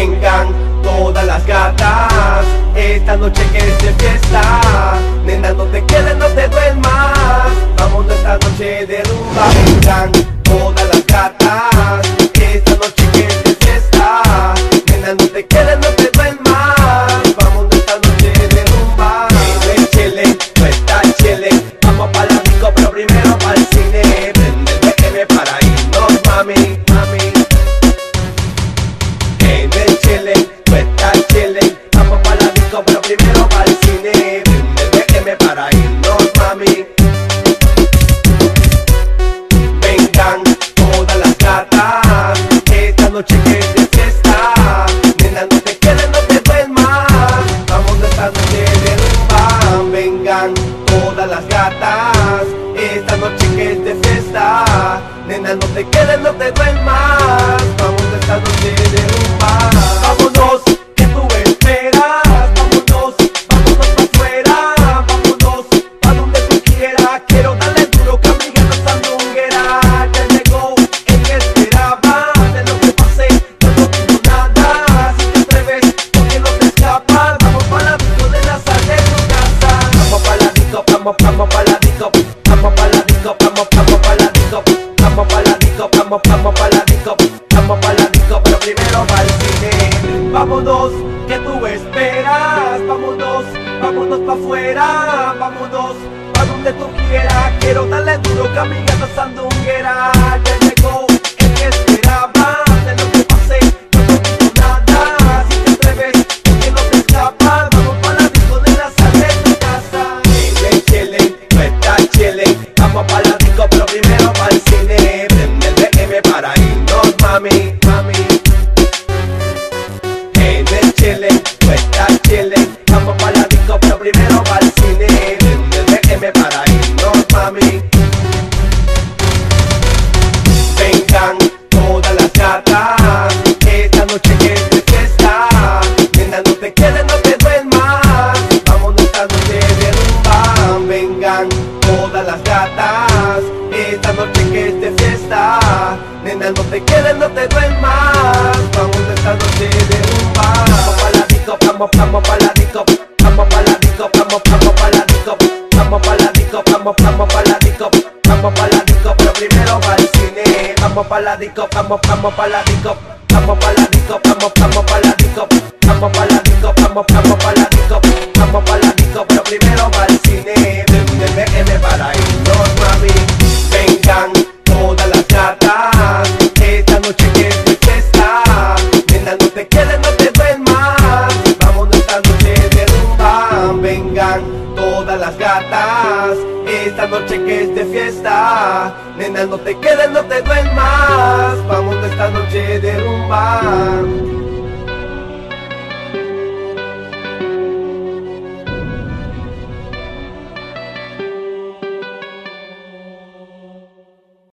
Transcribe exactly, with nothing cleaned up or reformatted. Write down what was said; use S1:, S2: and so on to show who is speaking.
S1: Vengan todas las gatas, esta noche que es de fiesta. Nena, no te quedes, no te duermas, vamos esta noche de rumba. Vengan todas las gatas, esta noche que es de fiesta. Nena, no te quedes, no te duermas, vamos esta noche de rumba. Ven, chile, tú estás chile, vamos pa' la disco, pero primero pa'l cine. Prende el B M para irnos, mami, mami. En el chile, tú estás chile, vamos pa' la disco, pero primero pa'l cine. Prende el B M para irnos, mami. Vengan todas las gatas, esta noche que es de fiesta. Nena, no te quedes, no te duermas, vamos esta noche de rumba. Vengan todas las gatas, esta noche que es de fiesta. Nena, no te quedes, no te duermas, vamos esta noche de rumba. Vámonos, que tú esperas, vámonos, vámonos pa' afuera, vámonos pa' donde tú quieras. Quiero darle duro que a mi gata sandunguera. Ya llegó el que esperaba, de lo que pasé yo no digo nada. Si te atreves, porque no te escapas, vamos pa' la disco de la sal de tu casa. Vamos pa' la disco, vamos, vamos pa' la disco, vamos pa' la disco, vamos, vamos pa' la disco, vamos pa' la disco, vamos, vamos pa' la disco, vamos pa' la disco, pero primero pa'l cine. Vámonos, que tú esperas, vámonos, vámonos pa' afuera, vámonos pa' donde tú quieras. Quiero darle duro que a mi gata sandunguera. Ya llegó el que esperaba, de lo que pasé yo no digo nada. Si te atreves, porque no te escapas, vamos pa' la disco de la sal de tu casa. Chile, chile, tú estás chile, vamos pa' la disco, pero primero pa'l cine. Prende el B M para irnos, mami, mami. En el chile, tú estás chile, vamos pa' la disco, pero primero pa'l cine. Prende el B M para irnos, mami. Vengan todas las gatas, esta noche que es de fiesta. Nena, no te quedes, no te duermas, vamos esta noche de rumba. Vengan todas las gatas, esta noche que es de fiesta. Nena, no te quedes, no te duermas, vamos esta noche de rumba. Vamos pa' la disco, vamos, vamos pa' la disco, vamos pa' la disco, vamos, vamos pa' la disco, vamos pa' la disco, vamos, vamos pa' la disco, vamos pa' la disco, pero primero pa'l cine. Vamos pa' la disco, vamos, vamos pa' la disco, vamos pa' la disco, vamos, vamos pa' la disco, vamos pa' la disco, vamos, vamos pa' la disco, vamos pa' la disco, pero primero pa'l cine. Prende el B M para irnos, mami. Vengan todas las gatas, esta noche que es de fiesta. Nena, no te quedes, no te duermas, vamos esta noche de rumba. Vengan todas las gatas, esta noche que es de fiesta. Nena, no te quedes, no te duermas,